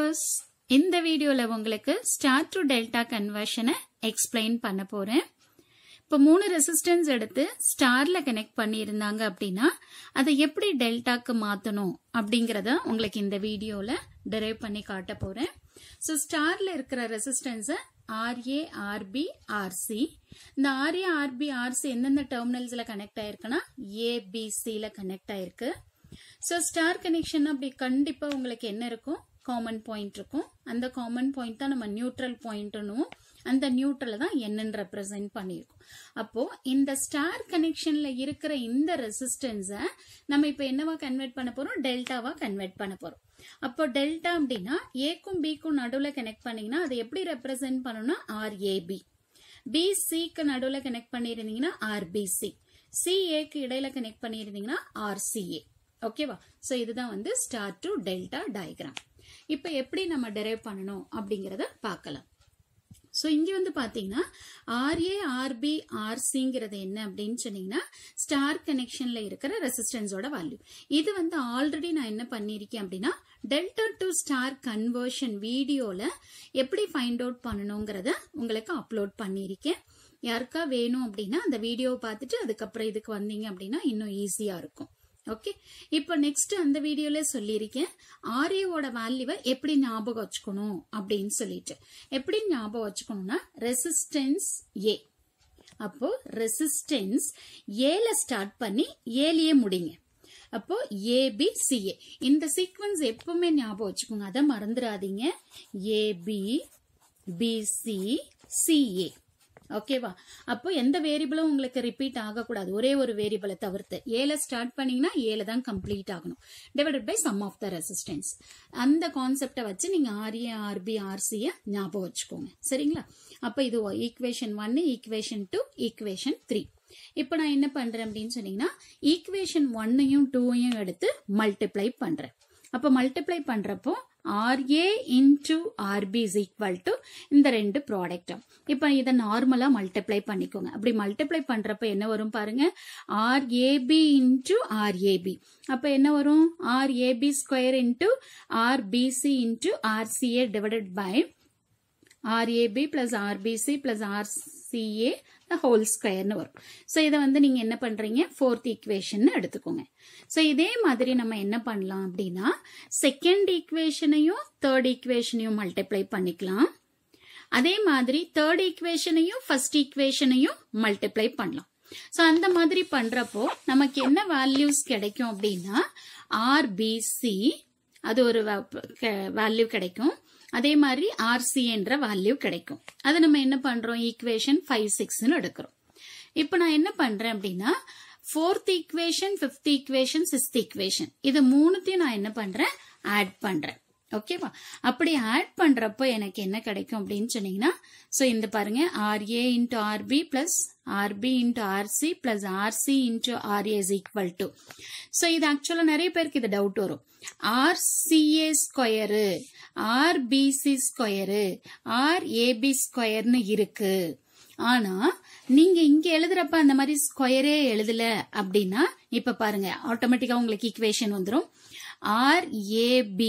viewers, இந்த வீடியோல உங்களுக்கு ஸ்டார் டு டெல்டா கன்வர்ஷனை எக்ஸ்பிளைன் பண்ண போறேன். இப்போ 3 ரெசிஸ்டன்ஸ் எடுத்து ஸ்டார்ல கனெக்ட் பண்ணியிருந்தாங்க அப்படின்னா அதை எப்படி டெல்டாக்கு மாத்தணும் அப்படிங்கறத உங்களுக்கு இந்த வீடியோல டிரைவ் பண்ணி காட்ட போறேன். ஸோ ஸ்டார்ல இருக்கிற ரெசிஸ்டன்ஸை RA, RB, RC. இந்த RA, RB, RC எந்தெந்த டெர்மினல்ஸ்ல கனெக்ட் ஆயிருக்குன்னா ABCல கனெக்ட் ஆயிருக்கு. ஸோ ஸ்டார் கனெக்ஷன் அப்படி கண்டிப்பா உங்களுக்கு என்ன இருக்கும், காமன் பாயிண்ட் இருக்கும். அந்த காமன் பாயிண்ட் தான் நம்ம நியூட்ரல் பாயிண்ட்னும், அந்த நியூட்ரலை தான் என்னன்னு ரெப்ரசென்ட் பண்ணியிருக்கோம். அப்போ இந்த ஸ்டார் கனெக்ஷன்ல இருக்கிற இந்த ரெசிஸ்டன்ஸை நம்ம இப்போ என்னவா கன்வெர்ட் பண்ண போறோம், டெல்டாவா கன்வெர்ட் பண்ண போறோம். அப்போ டெல்டா அப்படின்னா ஏக்கும் பிக்கும் நடுவில் கனெக்ட் பண்ணீங்கன்னா அதை எப்படி ரெப்ரசென்ட் பண்ணணும்னா RAB, BCக்கு நடுவில் கனெக்ட் பண்ணியிருந்தீங்கன்னா RBC, CAக்கு இடையில கனெக்ட் பண்ணியிருந்தீங்கன்னா RCA. ஓகேவா? ஸோ இதுதான் வந்து ஸ்டார் டு டெல்டா டயக்ராம். இப்போ எப்படி நம்ம டெரைவ் பண்ணணும் அப்படிங்கறத பார்க்கலாம். ஸோ இங்க வந்து பாத்தீங்கன்னா RA, RB, RCங்கிறது என்ன அப்படின்னு சொன்னீங்கன்னா ஸ்டார் கனெக்ஷன்ல இருக்கிற ரெசிஸ்டன்ஸோட வேல்யூ. இது வந்து ஆல்ரெடி நான் என்ன பண்ணிருக்கேன் அப்படின்னா டெல்டா டு ஸ்டார் கன்வர்ஷன் வீடியோல எப்படி ஃபைண்ட் அவுட் பண்ணணுங்கிறத உங்களுக்கு அப்லோட் பண்ணியிருக்கேன். யாருக்கா வேணும் அப்படின்னா அந்த வீடியோவை பார்த்துட்டு அதுக்கப்புறம் இதுக்கு வந்தீங்க அப்படின்னா இன்னும் ஈஸியா இருக்கும். ஓகே, இப்போ நெக்ஸ்ட் அந்த வீடியோல சொல்லியிருக்கேன் RAவோட வேல்யூவை எப்படி ஞாபகம் வச்சுக்கணும் அப்படின்னு சொல்லிட்டு. எப்படி ஞாபகம் வச்சுக்கணும்னா ரெசிஸ்டன்ஸ் A, அப்போ ரெசிஸ்டன்ஸ் ஏல ஸ்டார்ட் பண்ணி ஏலியே முடிங்க. அப்போ ABCA இந்த சீக்வன்ஸ் எப்பவுமே ஞாபகம் வச்சுக்கோங்க, அதை மறந்துடாதீங்க. ABBCCA. ஓகேவா? அப்போ எந்த வேரியபிளும் உங்களுக்கு ரிப்பீட் ஆகக்கூடாது, ஒரே ஒரு வேரியபிளை தவிர்த்து. ஏல ஸ்டார்ட் பண்ணீங்கன்னா ஏல தான் கம்ப்ளீட் ஆகணும், divided by sum of the resistance. அந்த கான்செப்டை வச்சு நீங்க RA, RB, RC ஞாபகம் வச்சுக்கோங்க. சரிங்களா? அப்ப இது ஈக்குவேஷன் 1, ஈக்குவேஷன் 2, ஈக்குவேஷன் 3. இப்ப நான் என்ன பண்றேன் அப்படின்னு சொன்னீங்கன்னா ஈக்குவேஷன் 1யும் 2யும் எடுத்து மல்டிப்ளை பண்றேன். அப்ப மல்டிப்ளை பண்றப்போ RA into RB is equal to இந்த ரெண்டு ப்ராடக்ட். இப்ப இதை நார்மலா மல்டிப்ளை பண்ணிக்கோங்க. அப்படி மல்டிப்ளை பண்றப்ப என்ன வரும் பாருங்க, RAB into RAB. அப்ப என்ன வரும், RAB square into RBC into RCA divided by RAB plus RBC plus RCA whole ஸ்கொயர்னு வரும். ஸோ இதை வந்து நீங்க என்ன பண்றீங்க, 4th ஈக்குவேஷன் எடுத்துக்கோங்க. ஸோ இதே மாதிரி நம்ம என்ன பண்ணலாம் அப்படின்னா செகண்ட் ஈக்குவேஷனையும் 3rd ஈக்குவேஷனையும் மல்டிப்ளை பண்ணிக்கலாம். அதே மாதிரி 3rd ஈக்குவேஷனையும் 1st ஈக்குவேஷனையும் மல்டிப்ளை பண்ணலாம். ஸோ அந்த மாதிரி பண்றப்போ நமக்கு என்ன வேல்யூஸ் கிடைக்கும் அப்படின்னா RBC அது ஒரு வேல்யூ கிடைக்கும், அதே மாதிரி RC என்ற வேல்யூ கிடைக்கும். அதை நம்ம என்ன பண்றோம், ஈக்குவேஷன் 5, 6 எடுக்கிறோம். இப்ப நான் என்ன பண்றேன் அப்படின்னா 4th equation, 5th equation, 6th equation இது மூணுத்தையும் நான் என்ன பண்றேன், ஆட் பண்றேன். ஓகேவா? அப்படி ஆட் பண்றப்போ எனக்கு என்ன கிடைக்கும் அப்படின்னு சொன்னீங்கன்னா சோ இந்த பாருங்க RA into RB plus RB into RC plus RC into RA is equal to. So இது ஆக்சுவலா நிறைய பேருக்கு இது டவுட் வரும். RCA square, RBC square, RAB ஸ்கொயர்னு இருக்கு. ஆனா நீங்க இங்க எழுதுறப்ப அந்த மாதிரி ஸ்கொயரே எழுதல அப்படின்னா இப்ப பாருங்க ஆட்டோமேட்டிக்கா உங்களுக்கு ஈக்குவேஷன் வந்துடும். RAB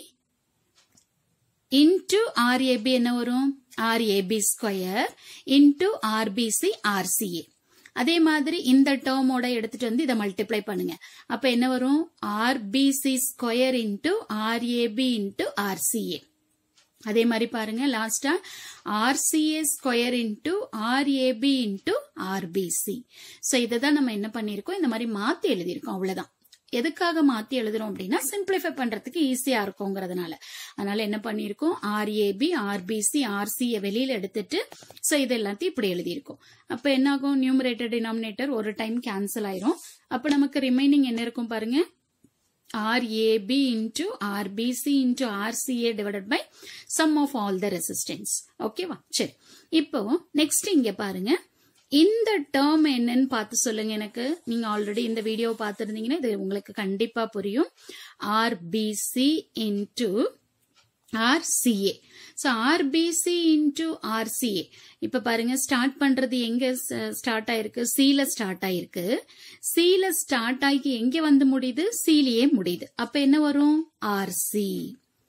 into RAB என்ன வரும், RAB square into RBC RCA. அதே மாதிரி இந்த டேர்மோட எடுத்துட்டு வந்து இதை மல்டிப்ளை பண்ணுங்க. அப்ப என்ன வரும், RBC square into RAB into RCA. அதே மாதிரி பாருங்க லாஸ்டா RCA square into RAB into RBC. So இததான் நம்ம என்ன பண்ணிருக்கோம், இந்த மாதிரி மாத்தி எழுதியிருக்கோம். அவ்வளவுதான். எதுக்காக மாத்தி எழுதுறோம் அப்படின்னா சிம்பிளிஃபை பண்றதுக்கு ஈஸியா இருக்குங்கிறதுனால. அதனால என்ன பண்ணிருக்கோம், RAB, RBC, RCA வெளியில எடுத்துட்டு சோ இது எல்லாத்தையும் இப்படி எழுதியிருக்கோம். அப்ப என்ன ஆகும், நியூமரேட்டர் டினாமினேட்டர் ஒரு டைம் கேன்சல் ஆயிரும். அப்ப நமக்கு ரிமைனிங் என்ன இருக்கும் பாருங்க, RAB into RBC into RCA divided by sum of all the resistance. ஓகேவா? சரி, இப்போ நெக்ஸ்ட் இங்க பாருங்க இந்த டேர்ம் என்னன்னு பார்த்து சொல்லுங்க எனக்கு. நீங்க ஆல்ரெடி இந்த வீடியோ பார்த்திருந்தீங்கன்னா இது உங்களுக்கு கண்டிப்பா புரியும். RBC into RCA. So RBC into RCA. இப்ப பாருங்க ஸ்டார்ட் பண்றது எங்க ஸ்டார்ட் ஆயிருக்கு, Cல ஸ்டார்ட் ஆயிருக்கு. Cல ஸ்டார்ட் ஆகி எங்க வந்து முடியுது, Cலயே முடியுது. அப்ப என்ன வரும், RC.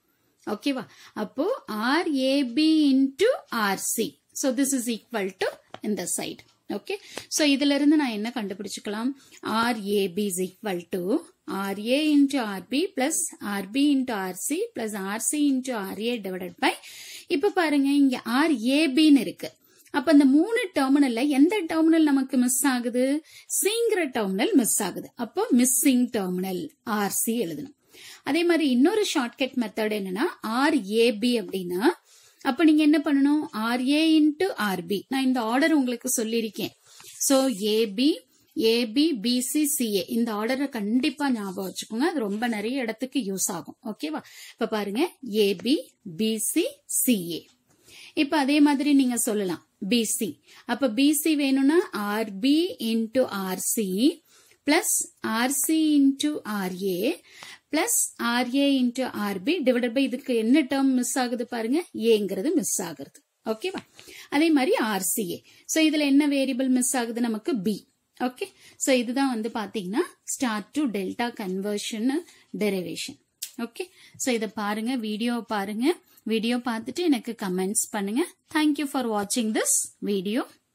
ஓகேவா? அப்போ RAB into RC. So this is equal to இந்த side. ஓகே, சோ இதுல இருந்து நான் என்ன கண்டுபிடிச்சுக்கலாம்? RAB is equal to RA into RB plus RB into RC plus RC into RA divided by, இப்ப பாருங்க இங்க RAB ன்னு இருக்கு. அப்ப இந்த 3 டெர்மினல்ல எந்த டெர்மினல் நமக்கு மிஸ் ஆகுது? சிங்கிற டெர்மினல் மிஸ் ஆகுது. அப்போ மிஸ்ஸிங் டெர்மினல் RC எழுதணும். அதே மாதிரி இன்னொரு ஷார்ட்கட் மெத்தட் என்னன்னா RAB அப்படின்னா, அப்ப நீங்க என்ன பண்ணணும்? RA into RB. நான் இந்த ஆர்டர் உங்களுக்கு சொல்லியிருக்கேன். சோ AB BC CA இந்த ஆர்டரை கண்டிப்பா ஞாபகம் வச்சுக்கோங்க. அது ரொம்ப நிறைய இடத்துக்கு யூஸ் ஆகும். ஓகேவா? இப்ப பாருங்க AB BC CA. இப்ப அதே மாதிரி நீங்க சொல்லலாம் BC. அப்ப BC வேணும்னா RB into RC plus RC into RA plus RA into RB divided by, இதுக்கு என்ன டேர்ம் மிஸ் ஆகுது பாருங்க? ஏங்கிறது மிஸ் ஆகுது. ஓகேவா? அதே மாதிரி RCA. சோ இதுல என்ன வேரியபிள் மிஸ் ஆகுது நமக்கு? B. ஓகே, சோ இதுதான் வந்து பாத்தீங்கன்னா star to delta conversion derivation. Okay, so இத பாருங்க, வீடியோ பார்த்துட்டு எனக்கு கமெண்ட்ஸ் பண்ணுங்க. தேங்க்யூ ஃபார் வாட்சிங் திஸ் வீடியோ.